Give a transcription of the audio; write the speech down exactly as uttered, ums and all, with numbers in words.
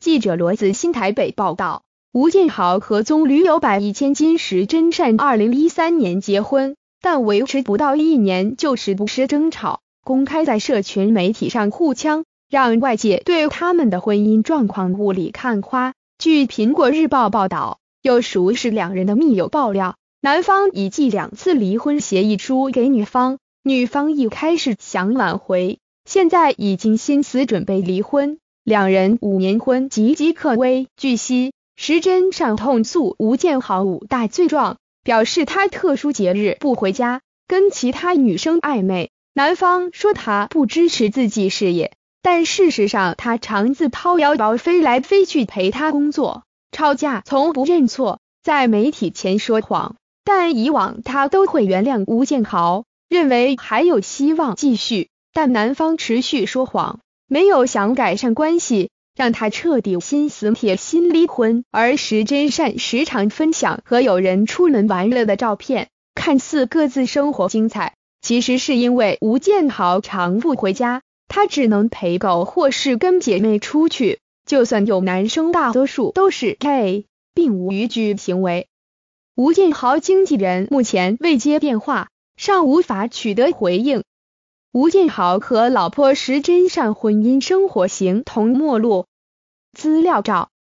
记者罗子欣台北报道，吴建豪和棕榈有百亿千金石真善二零一三年结婚，但维持不到一年就时不时争吵，公开在社群媒体上互呛，让外界对他们的婚姻状况雾里看花。据苹果日报报道，有熟识两人的密友爆料，男方已寄两次离婚协议书给女方，女方一开始想挽回，现在已经心思准备离婚，两人五年婚岌岌可危。据悉，石真善痛诉吴建豪五大罪状，表示他特殊节日不回家，跟其他女生暧昧。男方说他不支持自己事业，但事实上他常自掏腰包飞来飞去陪他工作，吵架从不认错，在媒体前说谎，但以往他都会原谅吴建豪，认为还有希望继续，但男方持续说谎，没有想改善关系，让他彻底心死铁心离婚。而石真善时常分享和友人出门玩乐的照片，看似各自生活精彩，其实是因为吴建豪常不回家，他只能陪狗或是跟姐妹出去，就算有男生大多数都是 gay， 并无逾矩行为。吴建豪经纪人目前未接电话，尚无法取得回应。吴建豪和老婆石真善婚姻生活形同陌路。资料照